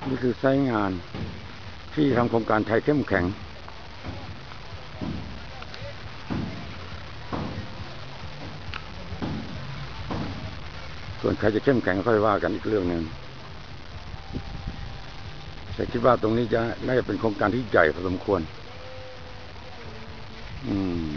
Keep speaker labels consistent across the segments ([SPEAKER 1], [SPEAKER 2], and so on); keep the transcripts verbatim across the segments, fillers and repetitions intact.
[SPEAKER 1] นี่คือไซต์งานที่ทำโครงการไทยเข้มแข็งส่วนใครจะเข้มแข็งค่อยว่ากันอีกเรื่องหนึ่งแต่คิดว่าตรงนี้จะน่าจะเป็นโครงการที่ใหญ่พอสมควรอืม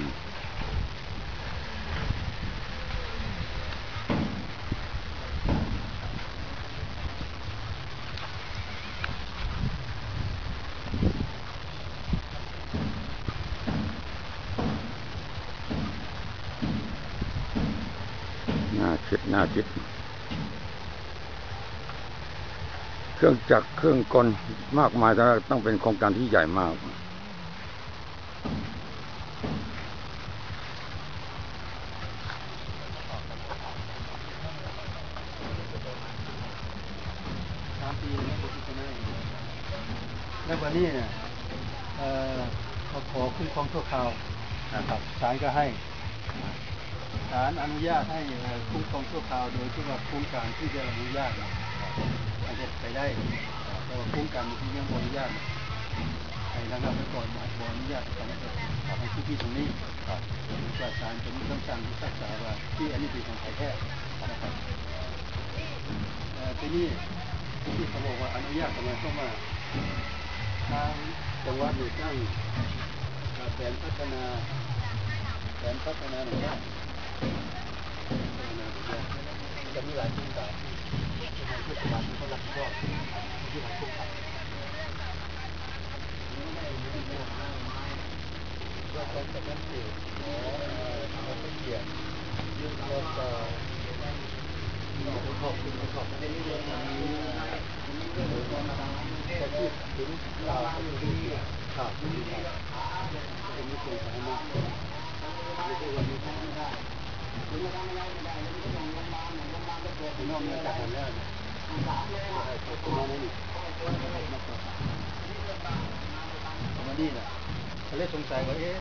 [SPEAKER 1] น่าคิดน่าคิดเครื่องจักรเครื่องกลมากมายแต่ต้องเป็นโครงการที่ใหญ่มาก
[SPEAKER 2] แล้ววันนี้เนี่ยเขาขอคุ้มครองชั่วคราวนะครับศาลก็ให้ศาลอนุญาตให้คุ้มครองชั่วคราวโดยที่ว่าโครงการที่จะอนุญาตอาจจะไปได้แต่ว่าโครงการที่ยังบอนุญาตให้ระงับไปก่อนบอนุญาตของของที่ที่ตรงนี้ว่าศาลจะมีคำสั่งที่รักษาว่าที่อันนี้เป็นของไทยแท้นะครับทีนี้ที่เขาบอกว่าอนุญาตทำไมเข้ามาทางจังหวัดหรือตั้งแผนพัฒนาแผนพัฒนาหนึ่งด้านจะมีหลายโครงการที่ในเทศบาลที่เขารับผิดชอบที่หลายโครงการว่าการจัดการเกี่ยวกับการเกี่ยวกับการขอบคุณขอบคุณที่เรื่องนี้จะพูดถึงข่าวที่ข่าวที่จะมีคนสามารถไม่ใช่วันนี้ทำไม่ได้คุณไม่ทำอะไรไม่ได้แล้วไม่ต้องลงมาลงมาก็ตัวคุณน้องมาจากคนแรกคุณน้องนี่วันนี้นะเขาเลยสงสัยว่าเอ๊ะ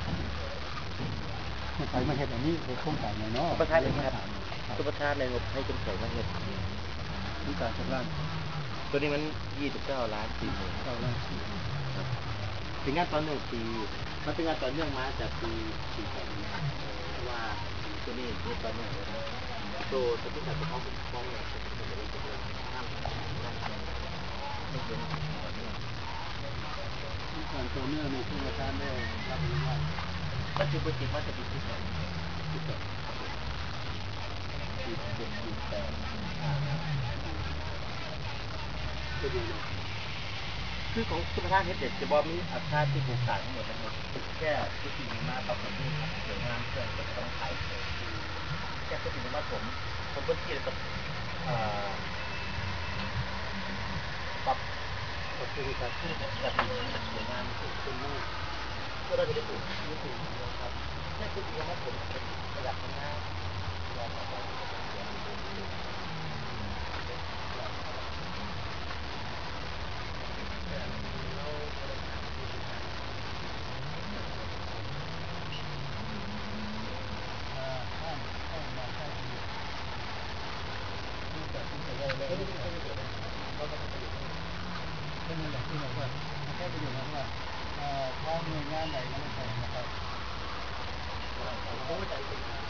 [SPEAKER 2] ใครมาเห็นอันนี้เป็นโครงการไหนเนาะประธานเองครับตัวประธานในงบให้จำกัดมาเห็นมีการชำระตัวนี้มันยี่สิบเก้าล้านสี่หมื่นเก้าล้านสี่เป็นงานต่อเนื่องปีมันเป็นงานต่อเนื่องมาจากปีปีก่อนเพราะว่าตัวนี้เป็นต่อเนื่องเลยนะตัวตัวที่จัดของของเนี่ยเป็นตัวที่เป็นห้ามห้ามทำไม่เป็นต่อเนื่องการต่อเนื่องในที่ประธานได้รับอนุญาตปัจจุบันว่าจะปีที่สองที่สองปีเจ็ดปีแปดคือของสุภาพเฮ็ดเด็ดจะบอกมีอัตราที่ผูกขาดทั้งหมดนะครับแค่ที่สิ่งมาปรับปรุงเสริมงานเพื่อนก็ต้องขายแค่ที่สิ่งมาผมผมก็ที่จะปรับปรับปรุงการที่จะทำเสริมงานเป็นมากก็ได้จะได้ถูกยุตินะครับแค่ที่สิ่งมาผมเป็นประหยัดง่ายเราทำได้เป็นอย่างที่บอกว่าแค่ประโยชน์นะว่าถ้าหน่วยงานไหนไม่ใช่นะครับผมไม่ใจ